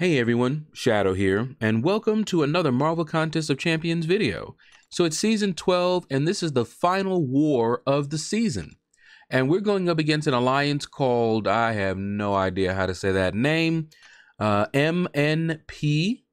Hey everyone, Shadow here, and welcome to another Marvel Contest of Champions video. So it's season 12, and this is the final war of the season. And we're going up against an alliance called, I have no idea how to say that name, MNP.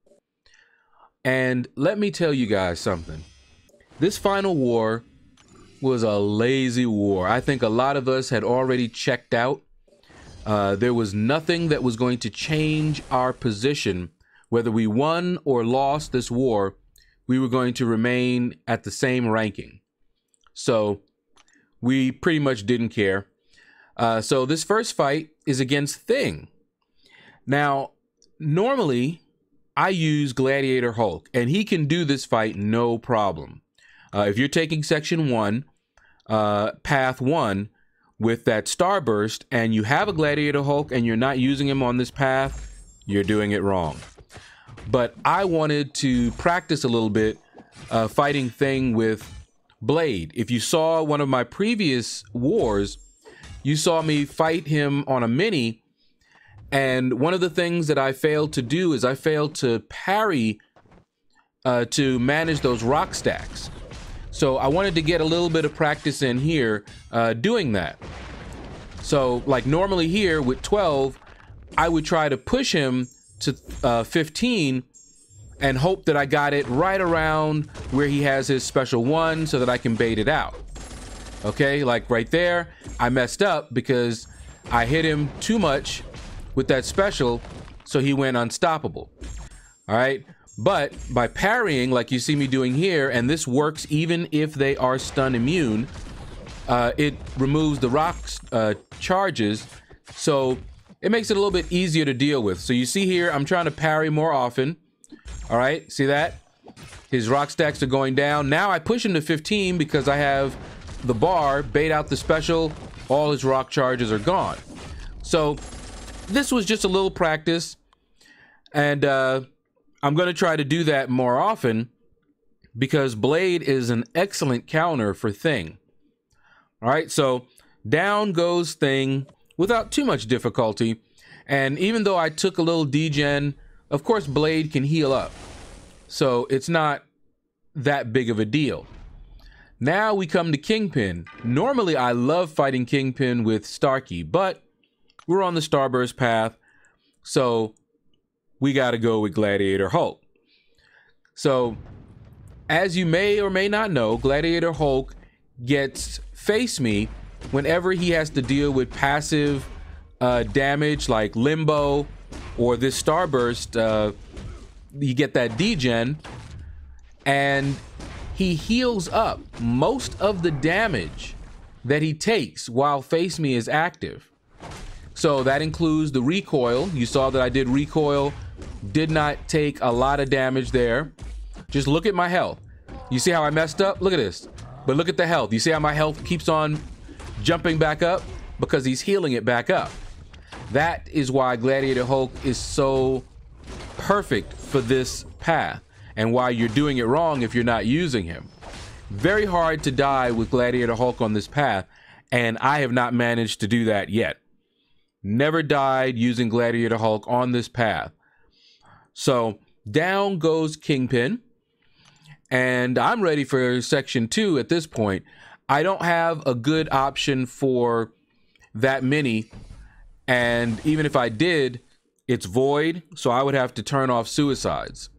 And let me tell you guys something. This final war was a lazy war. I think a lot of us had already checked out. There was nothing that was going to change our position. Whether we won or lost this war, we were going to remain at the same ranking. So we pretty much didn't care. So this first fight is against Thing. Now, normally I use Gladiator Hulk, and he can do this fight no problem. If you're taking Section 1, Path 1, with that Starburst, and you have a Gladiator Hulk and you're not using him on this path, you're doing it wrong. But I wanted to practice a little bit fighting Thing with Blade. If you saw one of my previous wars, you saw me fight him on a mini, and one of the things that I failed to do is I failed to parry to manage those rock stacks. So I wanted to get a little bit of practice in here doing that. So like normally here with 12, I would try to push him to 15 and hope that I got it right around where he has his special one so that I can bait it out. Okay, like right there, I messed up because I hit him too much with that special, so he went unstoppable. All right. But by parrying, like you see me doing here, and this works even if they are stun immune, it removes the rock charges, so it makes it a little bit easier to deal with. So you see here, I'm trying to parry more often. All right, see that? His rock stacks are going down. Now I push him to 15 because I have the bar, bait out the special, all his rock charges are gone. So this was just a little practice, and I'm going to try to do that more often because Blade is an excellent counter for Thing. All right, so down goes Thing without too much difficulty. And even though I took a little degen, of course Blade can heal up. So it's not that big of a deal. Now we come to Kingpin. Normally I love fighting Kingpin with Starkey, but we're on the Starburst path, so we got to go with Gladiator Hulk. So, as you may or may not know, Gladiator Hulk gets Face Me whenever he has to deal with passive damage like Limbo or this Starburst. You get that degen, and he heals up most of the damage that he takes while Face Me is active. So that includes the recoil. You saw that I did recoil. Did not take a lot of damage there. Just look at my health. You see how I messed up? Look at this. But look at the health. You see how my health keeps on jumping back up? Because he's healing it back up. That is why Gladiator Hulk is so perfect for this path, and why you're doing it wrong if you're not using him. Very hard to die with Gladiator Hulk on this path, and I have not managed to do that yet. Never died using Gladiator Hulk on this path. So down goes Kingpin, and I'm ready for Section 2 at this point. I don't have a good option for that mini, and even if I did, it's void, so I would have to turn off suicides.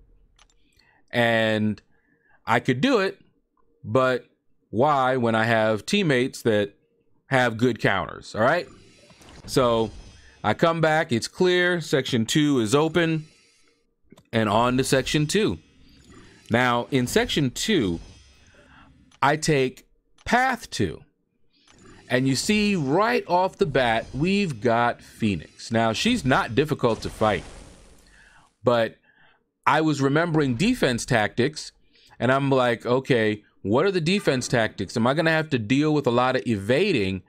And I could do it, but why when I have teammates that have good counters, all right? So I come back, it's clear, Section 2 is open, and on to Section 2. Now, in Section 2, I take Path 2. And you see right off the bat, we've got Phoenix. Now, she's not difficult to fight, but I was remembering defense tactics, and I'm like, okay, what are the defense tactics? Am I going to have to deal with a lot of evading?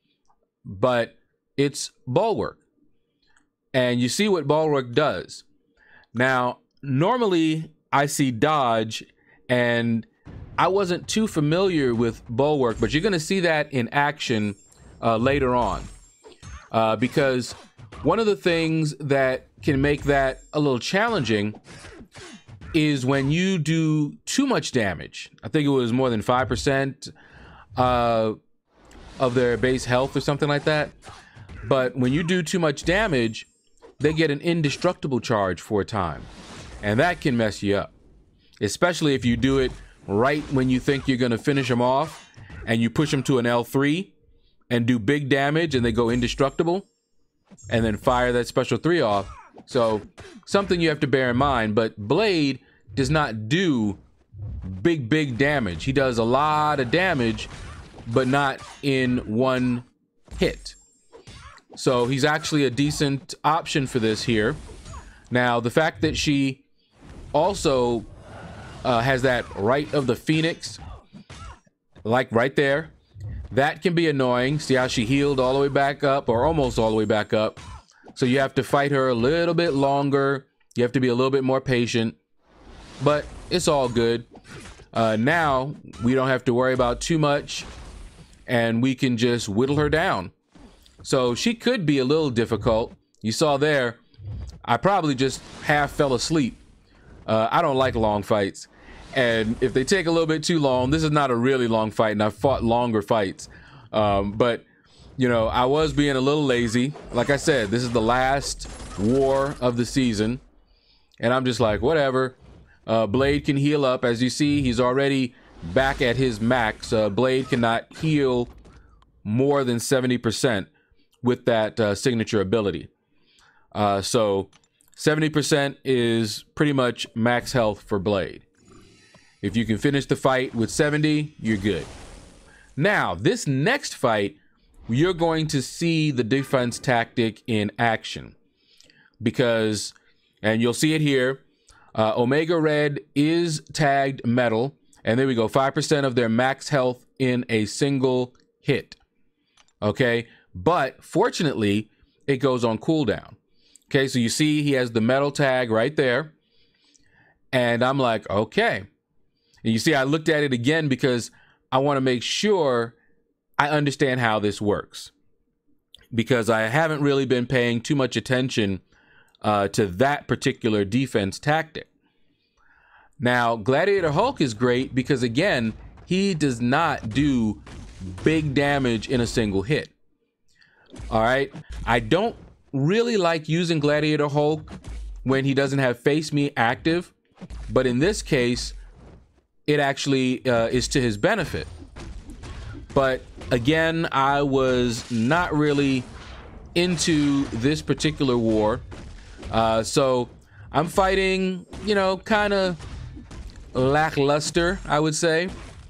But it's Bulwark. And you see what Bulwark does. Now, normally I see dodge, and I wasn't too familiar with Bulwark, but you're going to see that in action later on. Because one of the things that can make that a little challenging is when you do too much damage. I think it was more than 5% of their base health or something like that. But when you do too much damage, they get an indestructible charge for a time. And that can mess you up. Especially if you do it right when you think you're going to finish them off and you push them to an L3 and do big damage and they go indestructible and then fire that special 3 off. So something you have to bear in mind. But Blade does not do big damage. He does a lot of damage, but not in one hit. So he's actually a decent option for this here. Now, the fact that she also has that Rite of the Phoenix, like right there, that can be annoying. See how she healed all the way back up, or almost all the way back up. So you have to fight her a little bit longer. You have to be a little bit more patient, but it's all good. Now we don't have to worry about too much, and we can just whittle her down. So she could be a little difficult. You saw there, I probably just half fell asleep. I don't like long fights. And if they take a little bit too long, this is not a really long fight, and I've fought longer fights. But, you know, I was being a little lazy. Like I said, this is the last war of the season. And I'm just like, whatever. Blade can heal up. As you see, he's already back at his max. Blade cannot heal more than 70% with that signature ability. So 70% is pretty much max health for Blade. If you can finish the fight with 70, you're good. Now, this next fight, you're going to see the defense tactic in action. Because, and you'll see it here, Omega Red is tagged metal. And there we go, 5% of their max health in a single hit. Okay, but fortunately, it goes on cooldown. Okay, so you see he has the metal tag right there. And I'm like, okay. And you see, I looked at it again because I want to make sure I understand how this works. Because I haven't really been paying too much attention to that particular defense tactic. Now, Gladiator Hulk is great because, again, he does not do big damage in a single hit. All right. I don't really like using Gladiator Hulk when he doesn't have Face Me active. But in this case, it actually is to his benefit. But again, I was not really into this particular war. So I'm fighting, you know, kind of lackluster, I would say.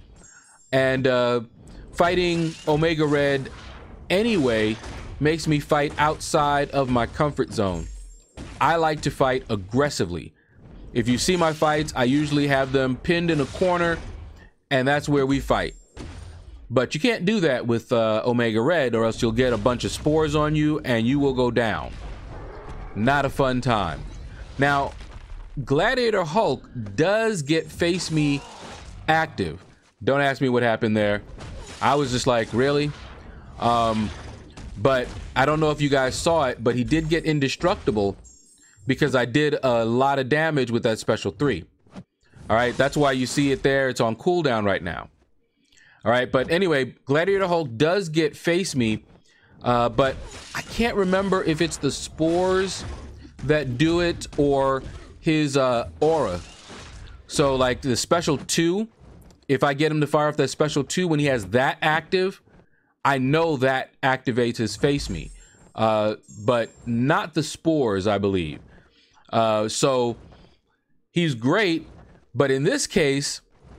And fighting Omega Red anyway makes me fight outside of my comfort zone. I like to fight aggressively. If you see my fights, I usually have them pinned in a corner, and that's where we fight. But you can't do that with Omega Red, or else you'll get a bunch of spores on you, and you will go down. Not a fun time. Now, Gladiator Hulk does get Face Me active. Don't ask me what happened there. I was just like, really? But I don't know if you guys saw it, but he did get indestructible because I did a lot of damage with that special 3. All right, that's why you see it there. It's on cooldown right now. All right, but anyway, Gladiator Hulk does get Face Me, but I can't remember if it's the spores that do it or his aura. So like the special 2, if I get him to fire off that special 2 when he has that active, I know that activates his Face Me, but not the spores, I believe. So he's great, but in this case,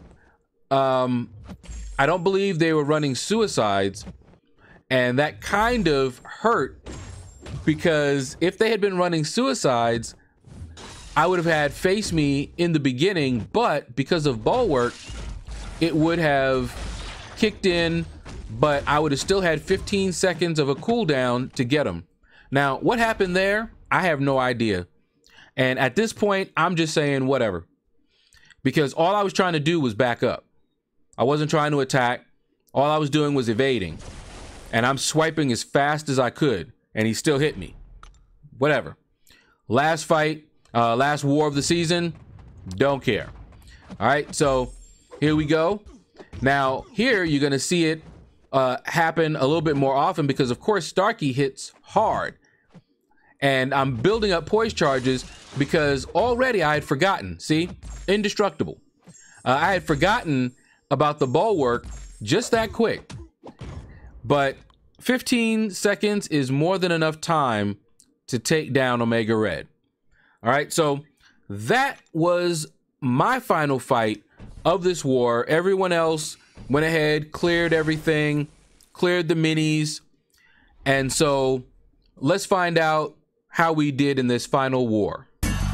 I don't believe they were running suicides, and that kind of hurt because if they had been running suicides, I would have had Face Me in the beginning, but because of Bulwark, it would have kicked in, but I would have still had 15 seconds of a cooldown to get him. Now, what happened there? I have no idea. And at this point, I'm just saying whatever. Because all I was trying to do was back up. I wasn't trying to attack. All I was doing was evading. And I'm swiping as fast as I could. And he still hit me. Whatever. Last fight, last war of the season, don't care. All right, so here we go. Now here you're gonna see it happen a little bit more often because of course Starkey hits hard. And I'm building up poise charges because already I had forgotten, see, indestructible. I had forgotten about the bulwark just that quick. But 15 seconds is more than enough time to take down Omega Red. All right, so that was my final fight of this war. Everyone else went ahead, cleared everything, cleared the minis. And so let's find out how we did in this final war.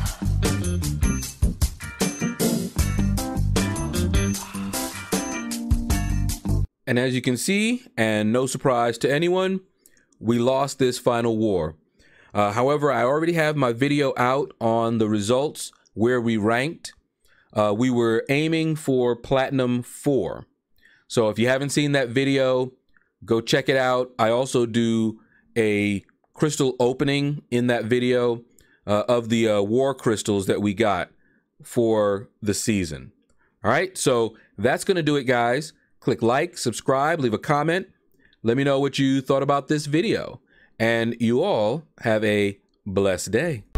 And as you can see, and no surprise to anyone, we lost this final war. However, I already have my video out on the results where we ranked. We were aiming for Platinum 4. So if you haven't seen that video, go check it out. I also do a crystal opening in that video of the war crystals that we got for the season. All right, so that's going to do it, guys. Click like, subscribe, leave a comment. Let me know what you thought about this video. And you all have a blessed day.